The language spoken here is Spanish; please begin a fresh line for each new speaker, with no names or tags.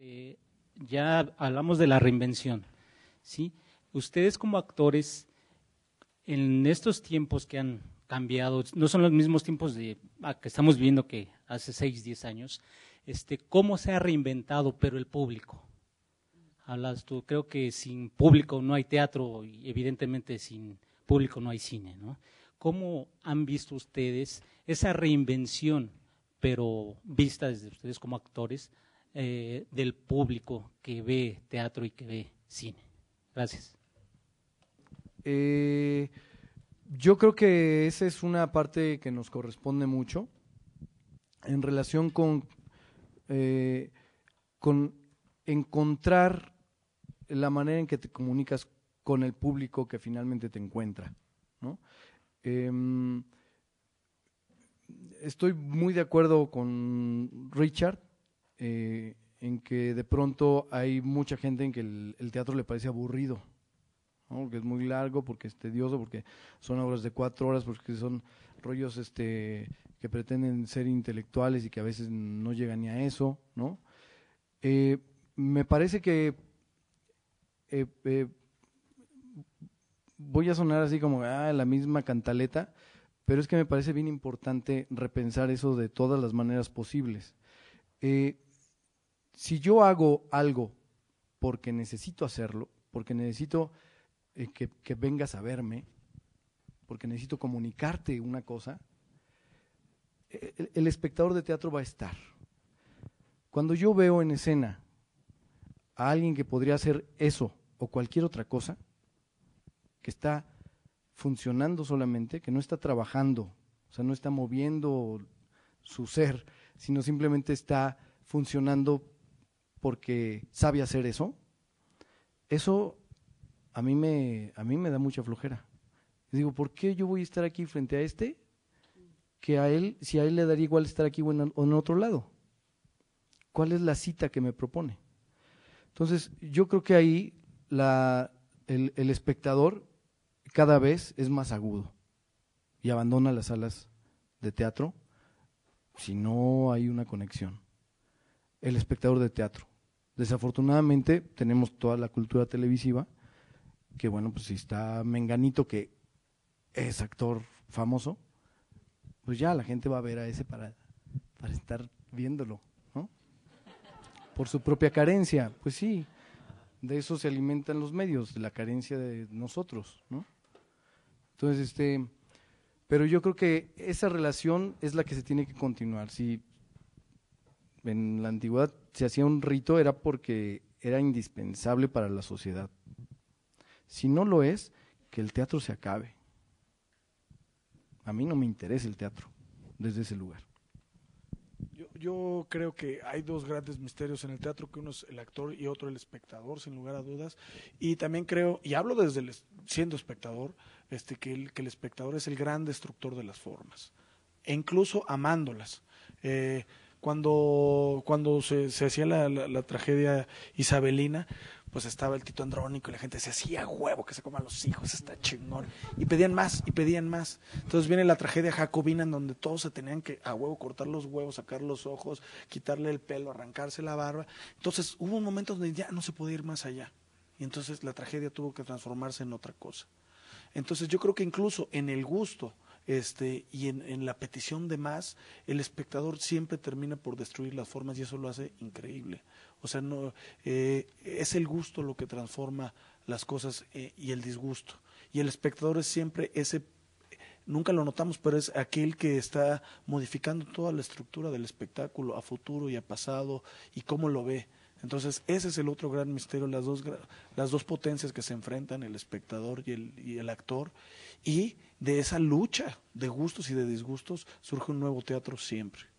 Ya hablamos de la reinvención, ¿sí? Ustedes como actores, en estos tiempos que han cambiado, no son los mismos tiempos que estamos viviendo que hace 6, 10 años, ¿cómo se ha reinventado, pero el público? Hablas tú, creo que sin público no hay teatro y evidentemente sin público no hay cine, ¿no? ¿Cómo han visto ustedes esa reinvención, pero vista desde ustedes como actores, del público que ve teatro y que ve cine? Gracias.
Yo creo que esa es una parte que nos corresponde mucho en relación con encontrar la manera en que te comunicas con el público que finalmente te encuentra, ¿no? Estoy muy de acuerdo con Richard en que de pronto hay mucha gente en que el teatro le parece aburrido, ¿no? Porque es muy largo, porque es tedioso, porque son obras de 4 horas, porque son rollos que pretenden ser intelectuales y que a veces no llegan ni a eso, ¿no? Me parece que voy a sonar así como la misma cantaleta, pero es que me parece bien importante repensar eso de todas las maneras posibles. Si yo hago algo porque necesito hacerlo, porque necesito que vengas a verme, porque necesito comunicarte una cosa, el espectador de teatro va a estar. Cuando yo veo en escena a alguien que podría hacer eso o cualquier otra cosa, que está funcionando solamente, que no está trabajando, o sea, no está moviendo su ser, sino simplemente está funcionando porque sabe hacer eso, eso a mí me da mucha flojera. Digo, ¿por qué yo voy a estar aquí frente a que a él, si a él le daría igual estar aquí o en otro lado? ¿Cuál es la cita que me propone? Entonces, yo creo que ahí el espectador cada vez es más agudo y abandona las salas de teatro si no hay una conexión. El espectador de teatro. Desafortunadamente tenemos toda la cultura televisiva que bueno, pues si está Menganito que es actor famoso, pues ya la gente va a ver a ese para estar viéndolo, ¿no? Por su propia carencia, pues sí, de eso se alimentan los medios, de la carencia de nosotros, ¿no? Entonces, pero yo creo que esa relación es la que se tiene que continuar. Si en la antigüedad se hacía un rito era porque era indispensable para la sociedad. Si no lo es, que el teatro se acabe. A mí no me interesa el teatro desde ese lugar.
Yo creo que hay dos grandes misterios en el teatro, que uno es el actor y otro el espectador, sin lugar a dudas. Y también creo, y hablo desde siendo espectador, que el espectador es el gran destructor de las formas, e incluso amándolas. Cuando se hacía la tragedia isabelina, pues estaba el Tito Andrónico y la gente se hacía huevo que se coman los hijos, está chingón, y pedían más, y pedían más. Entonces viene la tragedia jacobina en donde todos se tenían que a huevo cortar los huevos, sacar los ojos, quitarle el pelo, arrancarse la barba. Entonces hubo un momento donde ya no se podía ir más allá, y entonces la tragedia tuvo que transformarse en otra cosa. Entonces yo creo que incluso en el gusto y en la petición de más, el espectador siempre termina por destruir las formas y eso lo hace increíble. O sea, no es el gusto lo que transforma las cosas y el disgusto. Y el espectador es siempre ese, nunca lo notamos, pero es aquel que está modificando toda la estructura del espectáculo a futuro y a pasado y cómo lo ve. Entonces ese es el otro gran misterio, las dos potencias que se enfrentan, el espectador y el actor, y de esa lucha de gustos y de disgustos surge un nuevo teatro siempre.